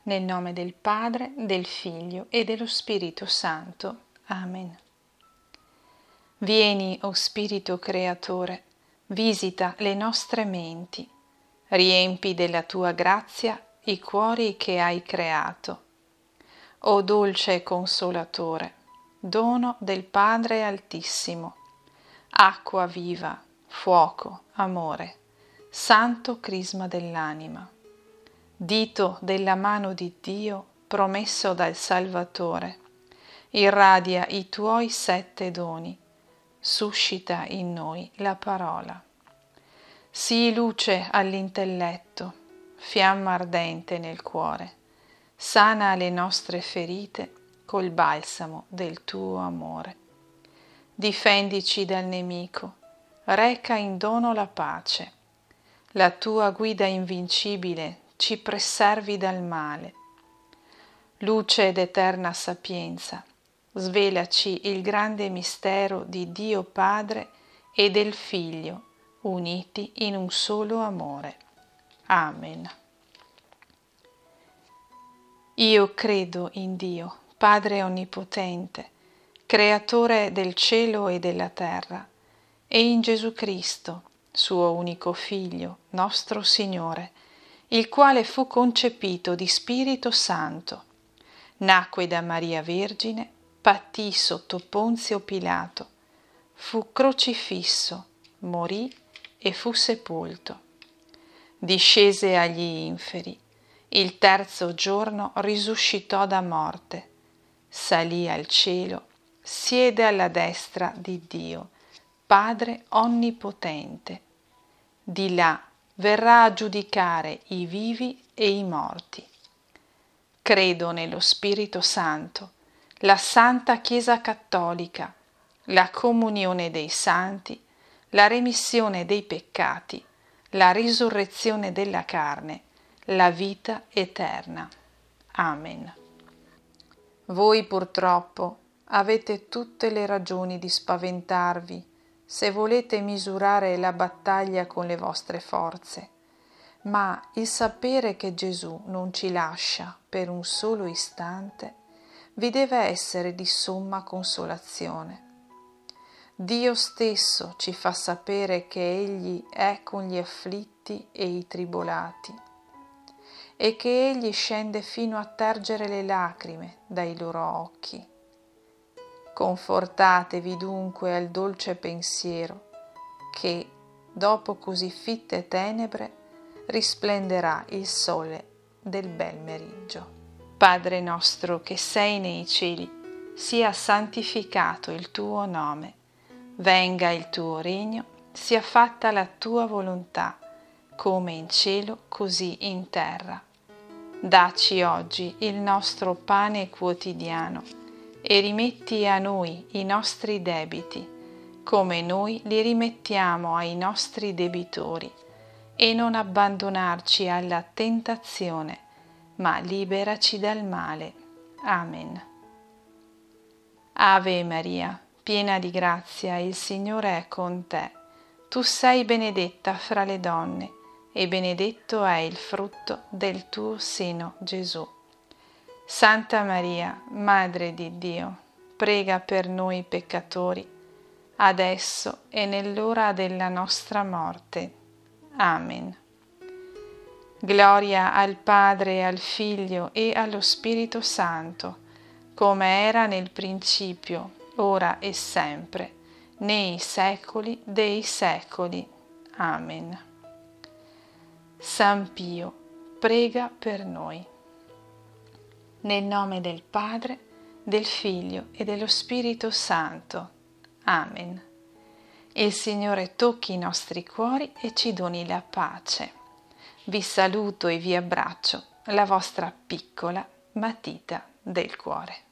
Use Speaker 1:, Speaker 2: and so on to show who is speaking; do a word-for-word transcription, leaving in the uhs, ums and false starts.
Speaker 1: Nel nome del Padre, del Figlio e dello Spirito Santo. Amen. Vieni, o Spirito Creatore, visita le nostre menti, riempi della tua grazia i cuori che hai creato. O dolce Consolatore, dono del Padre Altissimo, acqua viva, fuoco, amore, santo crisma dell'anima, dito della mano di Dio promesso dal Salvatore, irradia i tuoi sette doni, suscita in noi la parola. Sii luce all'intelletto, fiamma ardente nel cuore, sana le nostre ferite col balsamo del tuo amore. Difendici dal nemico, reca in dono la pace, la tua guida invincibile ci preservi dal male. Luce d'eterna sapienza, svelaci il grande mistero di Dio Padre e del Figlio, uniti in un solo amore. Amen. Io credo in Dio, Padre Onnipotente, Creatore del cielo e della terra, e in Gesù Cristo, suo unico Figlio, nostro Signore, il quale fu concepito di Spirito Santo, nacque da Maria Vergine, patì sotto Ponzio Pilato, fu crocifisso, morì e fu sepolto. Discese agli inferi, il terzo giorno risuscitò da morte, salì al cielo, siede alla destra di Dio, Padre Onnipotente. Di là verrà a giudicare i vivi e i morti. Credo nello Spirito Santo, la Santa Chiesa Cattolica, la comunione dei santi, la remissione dei peccati, la risurrezione della carne, la vita eterna. Amen. Voi purtroppo avete tutte le ragioni di spaventarvi se volete misurare la battaglia con le vostre forze, ma il sapere che Gesù non ci lascia per un solo istante vi deve essere di somma consolazione. Dio stesso ci fa sapere che Egli è con gli afflitti e i tribolati e che Egli scende fino a tergere le lacrime dai loro occhi. Confortatevi dunque al dolce pensiero che, dopo così fitte tenebre, risplenderà il sole del bel meriggio. Padre nostro che sei nei cieli, sia santificato il tuo nome. Venga il tuo regno, sia fatta la tua volontà, come in cielo così in terra. Dacci oggi il nostro pane quotidiano e rimetti a noi i nostri debiti, come noi li rimettiamo ai nostri debitori, e non abbandonarci alla tentazione, ma liberaci dal male. Amen. Ave Maria, piena di grazia, il Signore è con te. Tu sei benedetta fra le donne, e benedetto è il frutto del tuo seno, Gesù. Santa Maria, Madre di Dio, prega per noi peccatori, adesso e nell'ora della nostra morte. Amen. Gloria al Padre, al Figlio e allo Spirito Santo, come era nel principio, ora e sempre, nei secoli dei secoli. Amen. San Pio, prega per noi. Nel nome del Padre, del Figlio e dello Spirito Santo. Amen. Il Signore tocchi i nostri cuori e ci doni la pace. Vi saluto e vi abbraccio, la vostra piccola matita del cuore.